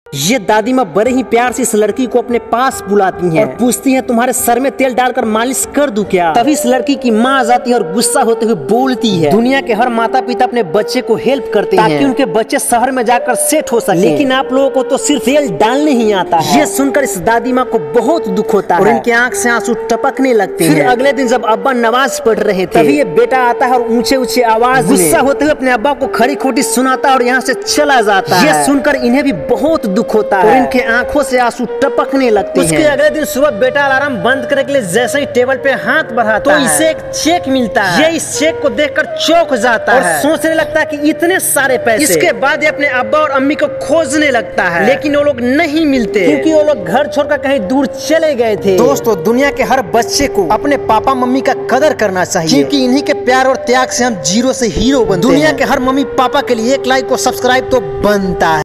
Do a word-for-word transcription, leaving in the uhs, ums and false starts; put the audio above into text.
ये दादी माँ बड़े ही प्यार से इस लड़की को अपने पास बुलाती हैं और पूछती हैं तुम्हारे सर में तेल डालकर मालिश कर दूं क्या। तभी इस लड़की की माँ आ जाती है और गुस्सा होते हुए बोलती है दुनिया के हर माता पिता अपने बच्चे को हेल्प करते हैं ताकि उनके बच्चे शहर में जाकर सेट हो सके, लेकिन आप लोगों को तो सिर्फ तेल डालने ही आता है। ये सुनकर इस दादी माँ को बहुत दुख होता है और इनके आँख से आंसू टपकने लगते हैं। फिर अगले दिन जब अब्बा नमाज पढ़ रहे थे तभी ये बेटा आता है और ऊंचे ऊंचे आवाज गुस्सा होते हुए अपने अब्बा को खरी खोटी सुनाता है और यहाँ से चला जाता है। ये सुनकर इन्हें भी बहुत दुख होता है और इनके आंखों से आंसू टपकने लगते हैं। उसके अगले दिन सुबह बेटा अलार्म बंद करने के लिए जैसे ही टेबल पे हाथ बढ़ाता तो है तो इसे एक चेक मिलता है। ये इस चेक को देखकर चौंक जाता और है। सोचने लगता है कि इतने सारे पैसे। इसके बाद ये अपने अब्बा और अम्मी को खोजने लगता है, लेकिन वो लोग नहीं मिलते क्योंकि वो लोग घर छोड़कर कहीं दूर चले गए थे। दोस्तों, दुनिया के हर बच्चे को अपने पापा मम्मी का कदर करना चाहिए क्योंकि इन्हीं के प्यार और त्याग से हम जीरो से हीरो बनते हैं। दुनिया के हर मम्मी पापा के लिए एक लाइक और सब्सक्राइब तो बनता है।